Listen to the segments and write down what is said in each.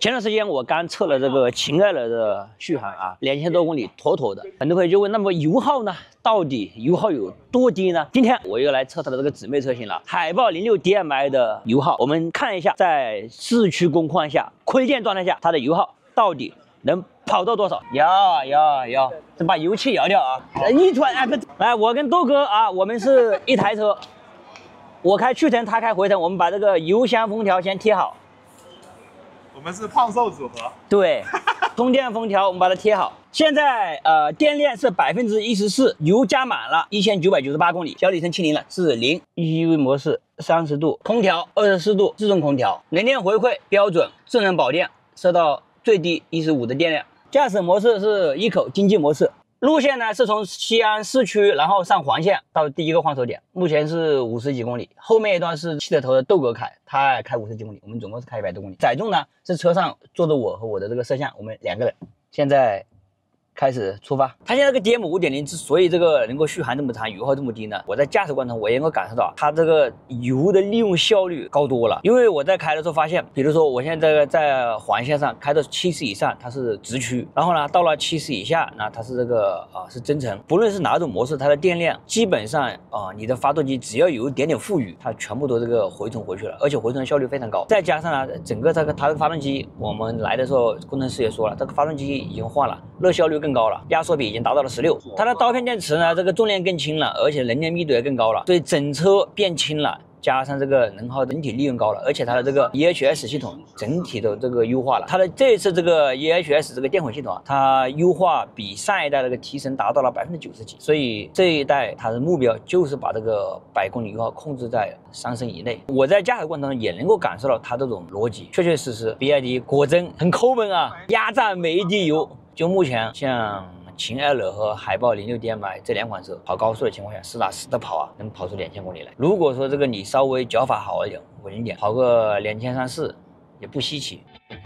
前段时间我刚测了这个秦爱尔的续航啊，2000多公里妥妥的。很多朋友就问，那么油耗呢？到底油耗有多低呢？今天我又来测它的这个姊妹车型了，海豹06 DM-i 的油耗。我们看一下，在市区工况下、亏电状态下，它的油耗到底能跑到多少？摇，这把油器摇掉啊！一团啊，来，我跟豆哥啊，我们是一台车，我开去程，他开回程，我们把这个油箱封条先贴好。 我们是胖瘦组合。对， 充电封条我们把它贴好。现在电量是14%，油加满了1998公里，小里程70了，是0。EV 模式30度，空调24度，自动空调，能电回馈标准，智能保电，设到最低15的电量。驾驶模式是eco经济模式。路线呢是从西安市区，然后上环线到第一个换手点，目前是50几公里，后面一段是气得头的豆哥开，他开50几公里，我们总共是开100多公里。载重呢是车上坐着我和我的这个摄像，我们2个人。现在开始出发。它现在这个 DM5.0 之所以这个能够续航这么长，油耗这么低呢，我在驾驶过程中我也能够感受到它这个油的利用效率高多了。因为我在开的时候发现，比如说我现在在环线上开到70以上，它是直驱，然后呢到了70以下，那它是这个是增程。不论是哪种模式，它的电量基本上你的发动机只要有一点点富余，它全部都这个回充回去了，而且回充效率非常高。再加上呢，整个它的发动机，我们来的时候工程师也说了，这个发动机已经换了，热效率更高了，压缩比已经达到了16。它的刀片电池呢，这个重量更轻了，而且能量密度也更高了，所以整车变轻了。加上这个能耗整体利润高了，而且它的这个 EHS 系统整体的这个优化了。它的这次这个 EHS 这个电混系统啊，它优化比上一代这个提升达到了90%几，所以这一代它的目标就是把这个100公里油耗控制在3升以内。我在驾驶过程中也能够感受到它这种逻辑，确确实实，比亚迪果真很抠门啊，压榨每一滴油。就目前像秦爱尔和海豹06 DM-i 这2款车跑高速的情况下，实打实的跑啊，能跑出2000公里来。如果说这个你稍微脚法好一点、稳一点，跑个2300-2400也不稀奇。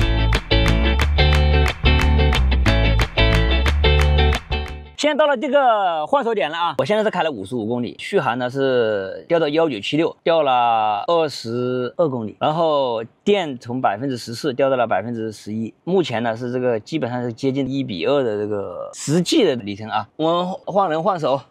现在到了这个换手点了啊！我现在是开了55公里，续航呢是掉到1976，掉了22公里，然后电从14%掉到了11%。目前呢是这个基本上是接近1:2的这个实际的里程啊。我们换人换手，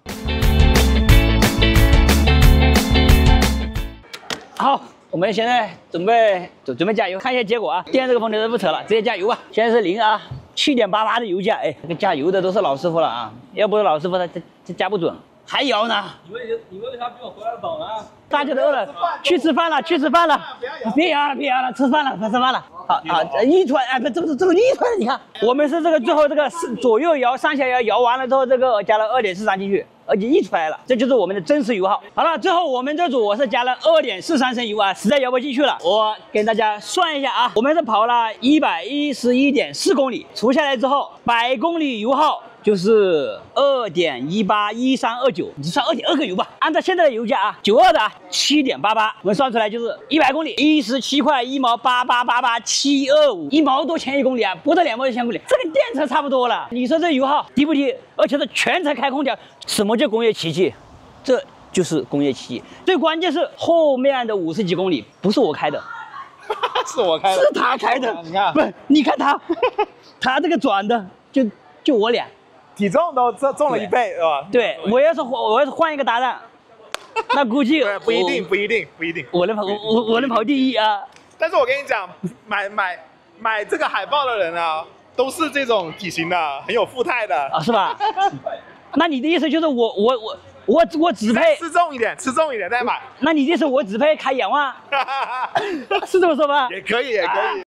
好。我们现在准备加油，看一下结果啊！电这个风头不扯了，直接加油吧。现在是0啊，7.88的油价，哎，这个加油的都是老师傅了啊，要不是老师傅他加不准，还摇呢。你为啥比我回来早呢？大家都饿了，去吃饭了，别摇了，吃饭了。好，一团，哎，这个一团，你看，我们是这个最后这个左右摇、上下摇，摇完了之后，这个加了2.43进去。而且溢出来了，这就是我们的真实油耗。好了，最后我们这组我是加了2.43升油啊，实在摇不进去了。我给大家算一下啊，我们是跑了111.4公里，除下来之后，100公里油耗就是2.18129，你算2.2个油吧。按照现在的油价啊，92的啊7.88，我们算出来就是100公里17块1毛8888725，1毛多钱1公里啊，不到2毛钱1公里，这跟电车差不多了。你说这油耗低不低？而且是全程开空调。什么叫工业奇迹？这就是工业奇迹。最关键是后面的50几公里不是我开的， 是我开的， 是他开的。你看，不是，你看他，他这个转的就我俩， 体重都重了1倍，是吧？ 对，我要是换一个搭档，那估计不一定， 我能跑第1啊。 但是我跟你讲，买这个海豹的人啊，都是这种体型的，很有富态的啊，是吧？那你的意思就是我只配吃重一点再买？ 那你的意思我只配开2万？是这么说吧？ 也可以。